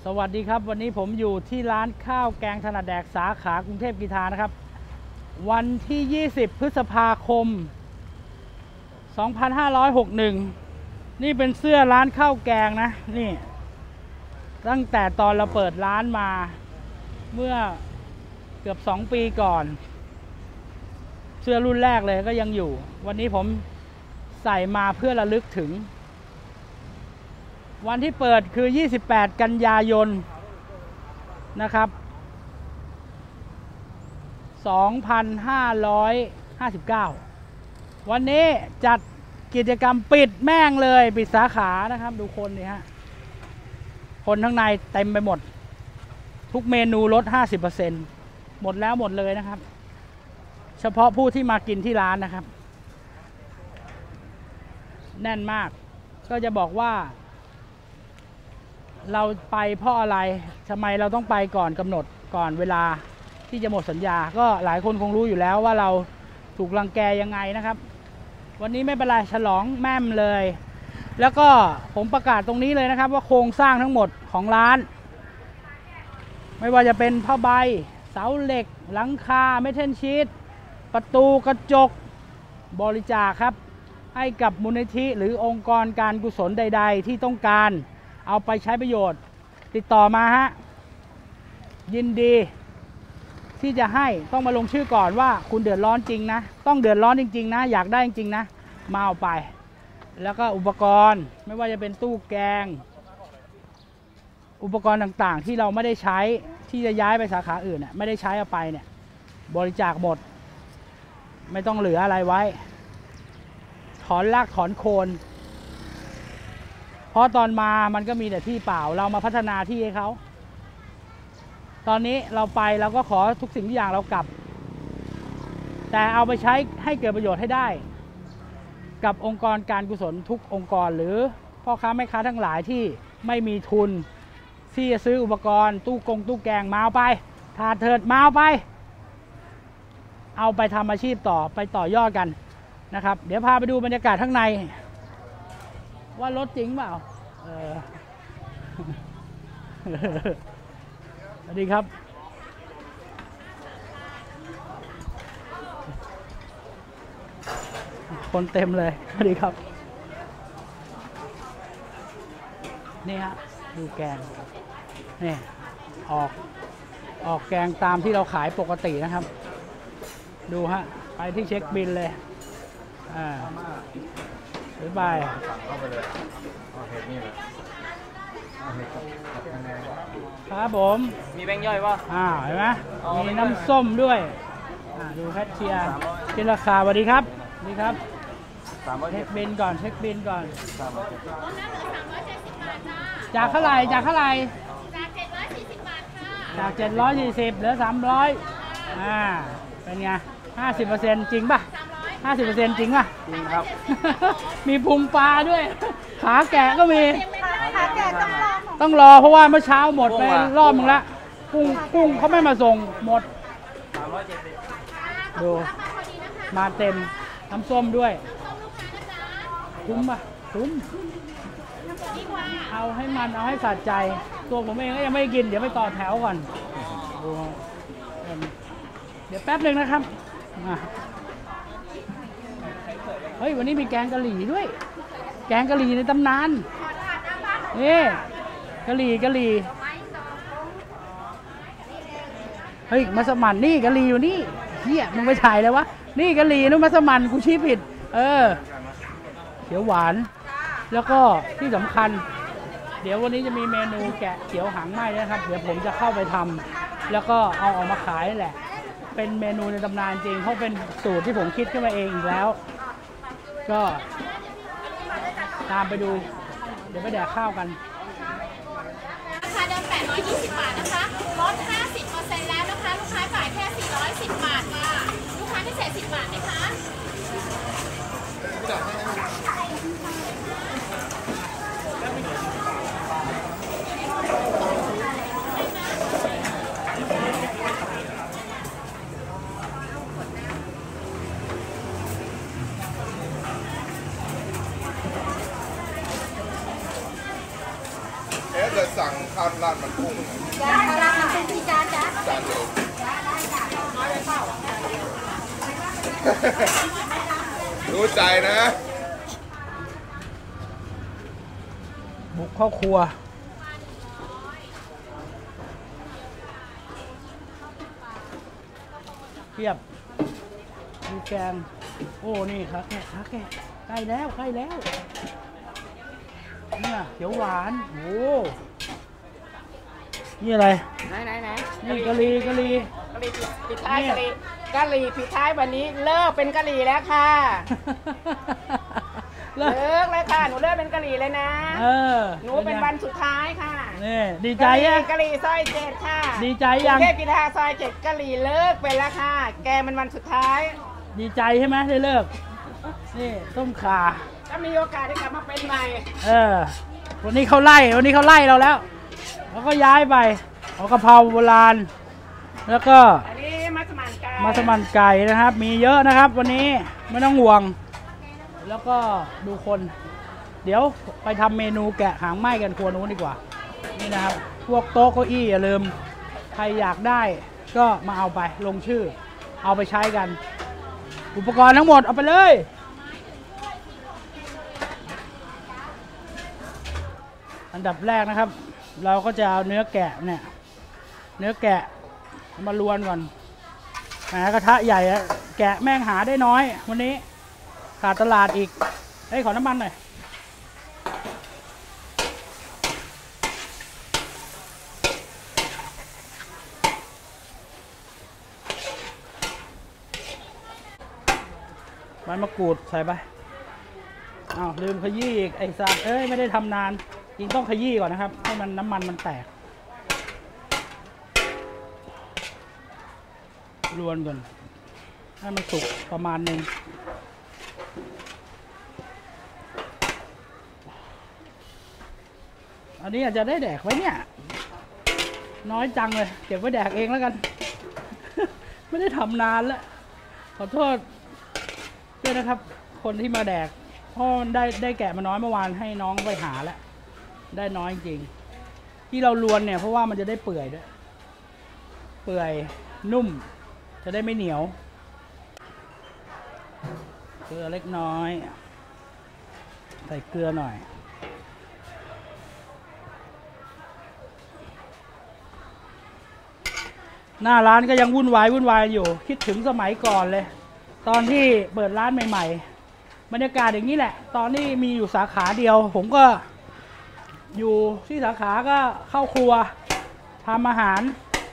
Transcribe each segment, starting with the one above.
สวัสดีครับวันนี้ผมอยู่ที่ร้านข้าวแกงถนัดแดกสาขากรุงเทพกีฬานะครับวันที่ 20 พฤษภาคม 2561 นี่เป็นเสื้อร้านข้าวแกงนะนี่ตั้งแต่ตอนเราเปิดร้านมาเมื่อเกือบ2 ปีก่อนเสื้อรุ่นแรกเลยก็ยังอยู่วันนี้ผมใส่มาเพื่อระลึกถึงวันที่เปิดคือ 28 กันยายนนะครับ 2559 วันนี้จัดกิจกรรมปิดแม่งเลยปิดสาขานะครับดูคนนี่ฮะคนข้างในเต็มไปหมดทุกเมนูลด 50% หมดแล้วหมดเลยนะครับเฉพาะผู้ที่มากินที่ร้านนะครับแน่นมากก็จะบอกว่าเราไปเพราะอะไรทำไมเราต้องไปก่อนกำหนดก่อนเวลาที่จะหมดสัญญาก็หลายคนคงรู้อยู่แล้วว่าเราถูกรังแกยังไงนะครับวันนี้ไม่เป็นไรฉลองแม่มเลยแล้วก็ผมประกาศตรงนี้เลยนะครับว่าโครงสร้างทั้งหมดของร้านไม่ว่าจะเป็นผ้าใบเสาเหล็กหลังคาเมทัลชีทประตูกระจกบริจาคครับให้กับมูลนิธิหรือองค์กรการกุศลใดๆที่ต้องการเอาไปใช้ประโยชน์ติดต่อมาฮะยินดีที่จะให้ต้องมาลงชื่อก่อนว่าคุณเดือดร้อนจริงนะต้องเดือดร้อนจริงๆนะอยากได้จริงๆนะมาเอาไปแล้วก็อุปกรณ์ไม่ว่าจะเป็นตู้แกงอุปกรณ์ต่างๆที่เราไม่ได้ใช้ที่จะย้ายไปสาขาอื่นเนี่ยไม่ได้ใช้เอาไปเนี่ยบริจาคหมดไม่ต้องเหลืออะไรไว้ถอนรากถอนโคนเพราะตอนมามันก็มีแต่ที่เปล่าเรามาพัฒนาที่ให้เขาตอนนี้เราไปเราก็ขอทุกสิ่งทุกอย่างเรากลับแต่เอาไปใช้ให้เกิดประโยชน์ให้ได้กับองค์กรการกุศลทุกองค์กรหรือพ่อค้าแม่ค้าทั้งหลายที่ไม่มีทุนที่จะซื้ออุปกรณ์ตู้แกงมาเอาไปถาดเถิดมาเอาไปเอาไปทำอาชีพต่อไปต่อยอดกันนะครับเดี๋ยวพาไปดูบรรยากาศข้างในว่ารถจริงเปล่าสวัสดีครับคนเต็มเลยสวัสดีครับนี่ฮะดูแกงนี่ออกแกงตามที่เราขายปกตินะครับดูฮะไปที่เช็คบินเลยบ๊ายบายเข้าไปเลยโอเคนี่เลยครับผมมีแบงค์ย่อยป่ะเห็นไหมมีน้ำส้มด้วยดูแคชเชียร์คิดราคาสวัสดีครับนี่ครับเช็คบินก่อนจากเท่าไหร่จาก740 บาทค่ะจาก740เหลือ300เป็นไง50% จริงป่ะ50% จริงป่ะจริงครับมีพุงปลาด้วยขาแกะก็มีขาแกะต้องรอเพราะว่าเมื่อเช้าหมดไปรอบนึงละกุ้งเขาไม่มาส่งหมดดูมาเต็มน้ำส้มด้วยคุ้มป่ะคุ้มเอาให้มันเอาให้สะใจตัวผมเองก็ยังไม่กินเดี๋ยวไปต่อแถวก่อนเดี๋ยวแป๊บหนึ่งนะครับเฮ้ยวันนี้มีแกงกะหรี่ด้วยแกงกะหรี่ในตำนานนี่กะหรี่เฮ้ยมัสมั่นนี่กะหรี่อยู่นี่เฮียมึงไปถ่ายเลยวะนี่กะหรี่นู่นมัสมั่นกูชี้ผิดเขียวหวานแล้วก็ที่สำคัญเดี๋ยววันนี้จะมีเมนูแกะเขียวหางไหม้นะครับเดี๋ยวผมจะเข้าไปทำแล้วก็เอาออกมาขายนั่นแหละเป็นเมนูในตำนานจริงเพราะเป็นสูตรที่ผมคิดขึ้นมาเองอีกแล้วก็ตามไปดูเดี๋ยวไปแดกข้าวกันราคาเดิม820 บาทนะคะลด 50% แล้วนะคะลูกค้าจ่ายแค่410 บาทค่ะลูกค้าพิเศษ10 บาทไหมคะถ้าเกิดสั่งข้าวราดมันกุ้งจ้าข้าวราดมันเป็นกี่จานจ้าจานเดียวรู้ใจนะบุกเข้าครัวเทียบดูแกงโอ้นี่ครับแกะครับแกะใกล้แล้วใกล้แล้วเนี่ยเขียวหวานโอ้นี่อะไรไหนนี่กะหรี่กะหรี่ปิดท้ายกะหรี่ปิดท้ายวันนี้เลิกเป็นกะหรี่แล้วค่ะ เลิกเลยค่ะหนูเลิกเป็นกะหรี่เลยนะหนูเป็นวันสุดท้ายค่ะนี่ดีใจยังกะหรี่ซอยเจ็ดค่ะดีใจยังเทพกีฬาซอยเจ็ดกะหรี่เลิกไปแล้วค่ะแกมันวันสุดท้ายดีใจใช่ไหมได้เลิกนี่ต้มข่าถ้ามีโอกาสได้กลับมาเป็นใหม่วันนี้เขาไล่เราแล้วก็ย้ายไปเอากะเพราโบราณแล้วก็อันนี้มัสมั่นไก่นะครับมีเยอะนะครับวันนี้ไม่ต้องห่วงแล้วก็ดูคนเดี๋ยวไปทำเมนูแกะหางไหม้กันครัวนู้นดีกว่านี่นะครับพวกโต๊ะเก้าอี้อย่าลืมใครอยากได้ก็มาเอาไปลงชื่อเอาไปใช้กันอุปกรณ์ทั้งหมดเอาไปเลยอันดับแรกนะครับเราก็จะเอาเนื้อแกะเนี่ยเนื้อแกะมาลวนก่อนกระทะใหญ่แกะแม่งหาได้น้อยวันนี้ขาดตลาดอีกขอน้ำมันหน่อยใบมะกรูดใส่ไปลืมขยี้อีกไอ้สัตว์ไม่ได้ทำนานจริงต้องขยี้ก่อนนะครับให้มันน้ำมันมันแตกรวนก่อนให้มันสุกประมาณนึงอันนี้อาจจะได้แดกไว้เนี่ยน้อยจังเลยเก็บไว้แดกเองแล้วกัน ไม่ได้ทำนานแล้วขอโทษด้วยนะครับคนที่มาแดกพ่อได้แกะมาน้อยเมื่อวานให้น้องไปหาแล้วได้น้อยจริงที่เราลวนเนี่ยเพราะว่ามันจะได้เปื่อยด้วยเปื่อยนุ่มจะได้ไม่เหนียวเกลือเล็กน้อยใส่เกลือหน่อยหน้าร้านก็ยังวุ่นวายอยู่คิดถึงสมัยก่อนเลยตอนที่เปิดร้านใหม่ๆบรรยากาศอย่างนี้แหละตอนนี้มีอยู่สาขาเดียวผมก็อยู่ที่สาขาก็เข้าครัวทำอาหาร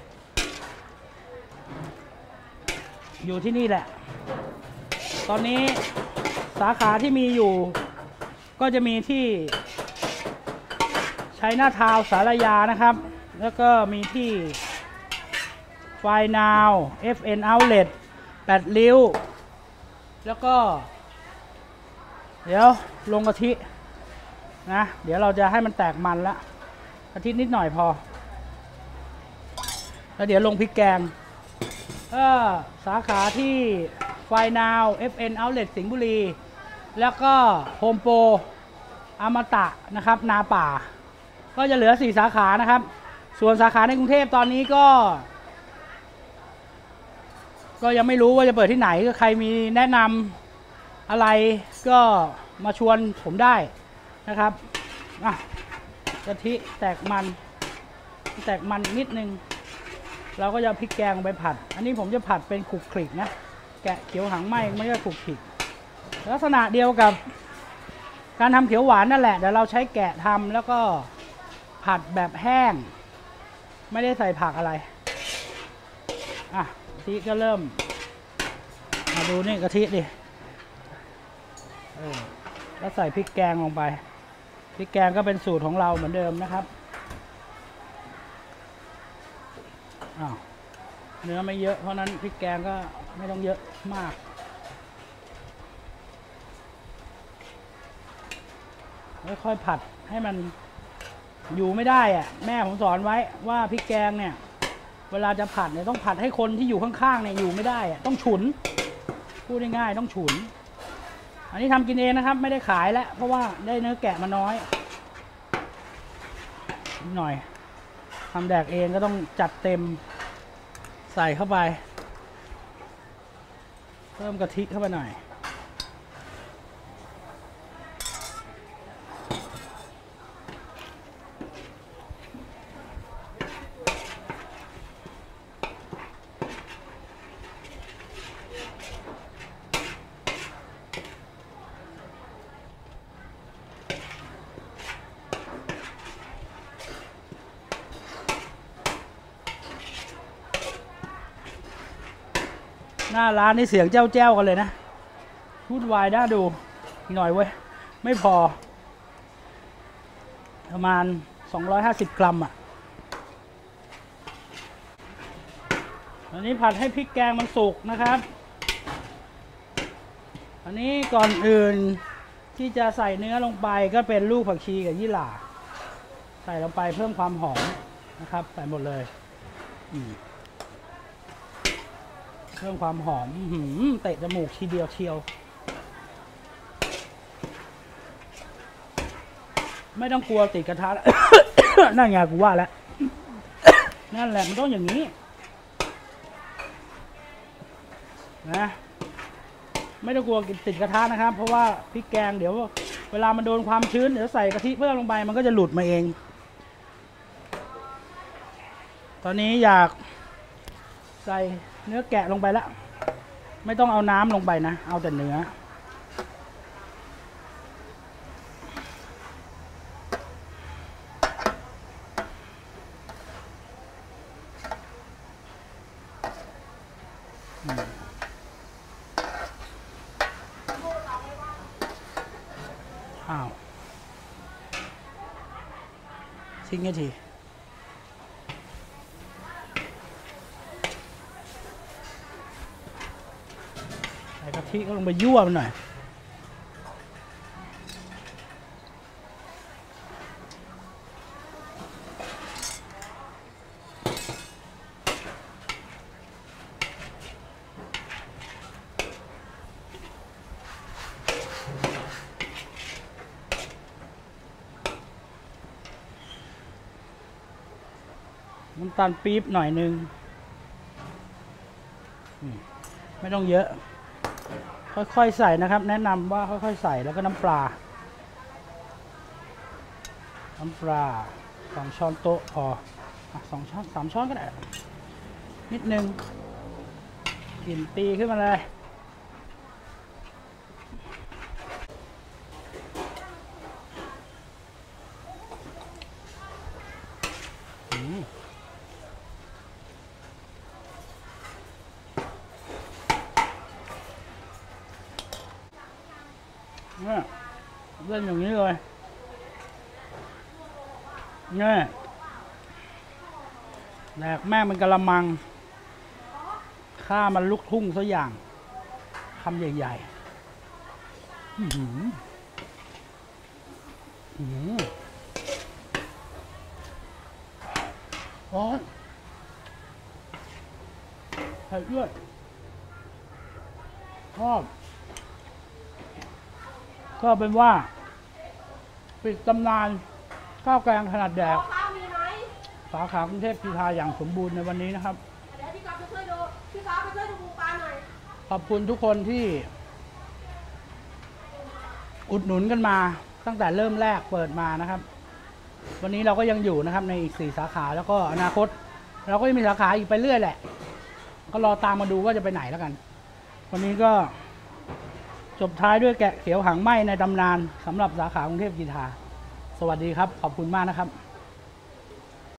อยู่ที่นี่แหละตอนนี้สาขาที่มีอยู่ก็จะมีที่ชัยนาทาวน์สารยานะครับแล้วก็มีที่ไฟนาว FN Outlet 8 ริ้วแล้วก็เดี๋ยวลงกะทินะเดี๋ยวเราจะให้มันแตกมันละกะทินิดหน่อยพอแล้วเดี๋ยวลงพริกแกงสาขาที่ไฟนาว FN Outlet สิงห์บุรีแล้วก็โฮมโปรอมตะนะครับนาป่าก็จะเหลือ4สาขานะครับส่วนสาขาในกรุงเทพตอนนี้ก็ยังไม่รู้ว่าจะเปิดที่ไหนก็ใครมีแนะนำอะไรก็มาชวนผมได้นะครับกะทิแตกมันนิดนึงเราก็จะพริกแกงไปผัดอันนี้ผมจะผัดเป็นขลุกขลิกนะแกะเขียวหางไหม้ไม่ใช่ขลุกขลิกลักษณะเดียวกับการทำเขียวหวานนั่นแหละเดี๋ยวเราใช้แกะทำแล้วก็ผัดแบบแห้งไม่ได้ใส่ผักอะไรกะทิก็เริ่มมาดูนี่กะทิดิแล้วใส่พริกแกงลงไปพริกแกงก็เป็นสูตรของเราเหมือนเดิมนะครับเนื้อไม่เยอะเพราะนั้นพริกแกงก็ไม่ต้องเยอะมากค่อยๆผัดให้มันอยู่ไม่ได้แม่ผมสอนไว้ว่าพริกแกงเนี่ยเวลาจะผัดเนี่ยต้องผัดให้คนที่อยู่ข้างๆเนี่ยอยู่ไม่ได้ต้องฉุนพูดง่ายๆต้องฉุนอันนี้ทำกินเองนะครับไม่ได้ขายแล้วเพราะว่าได้เนื้อแกะมาน้อยหน่อยทำแดกเองก็ต้องจัดเต็มใส่เข้าไปเพิ่มกะทิเข้าไปหน่อยหน้าร้านนี่เสียงเจ้าแจ้วกันเลยนะพูดวายน่าดูหน่อยเว้ยไม่พอประมาณ250 กรัมอ่ะอันนี้ผัดให้พริกแกงมันสุกนะครับอันนี้ก่อนอื่นที่จะใส่เนื้อลงไปก็เป็นลูกผักชีกับยี่หร่าใส่ลงไปเพิ่มความหอมนะครับใส่หมดเลยเพิ่มความหอมเตะจมูกทีเดียวเชียวไม่ต้องกลัวติดกระทะ นั่นไงกูว่าแล้ว นั่นแหละมันต้องอย่างนี้นะไม่ต้องกลัวติดกระทะนะครับเพราะว่าพริกแกงเดี๋ยวเวลามันโดนความชื้นเดี๋ยวใส่กะทิเพิ่มลงไปมันก็จะหลุดมาเองตอนนี้อยากใส่เนื้อแกะลงไปแล้วไม่ต้องเอาน้ำลงไปนะเอาแต่เนื้ออ้าวทิ้งให้ทีใส่กะทิก็ลงไปยั่วมันหน่อยน้ำตาลปี๊บหน่อยนึงไม่ต้องเยอะค่อยๆใส่นะครับแนะนำว่าค่อยๆใส่แล้วก็น้ำปลา2 ช้อนโต๊ะพอ2 ช้อน3 ช้อนก็ได้นิดนึงกลิ่นตีขึ้นมาเลยเนี่ยเล่นอย่างนี้เลยเนี่ยแหลกแม่มันกะละมังข้ามันลุกทุ่งซะอย่างคำใหญ่ๆร้อนเผ็ดด้วยชอบก็เป็นว่าปิดตำนานข้าวแกงขนาดแดกสาขากรุงเทพกีฬาอย่างสมบูรณ์ในวันนี้นะครับขอบคุณทุกคนที่อุดหนุนกันมาตั้งแต่เริ่มแรกเปิดมานะครับวันนี้เราก็ยังอยู่นะครับในอีก4 สาขาแล้วก็อนาคตเราก็จะมีสาขาอีกไปเรื่อยแหละก็รอตามมาดูว่าจะไปไหนแล้วกันวันนี้ก็จบท้ายด้วยแกะเขียวหางไหม้ในตำนานสำหรับสาขากรุงเทพกีฬาสวัสดีครับขอบคุณมากนะครับ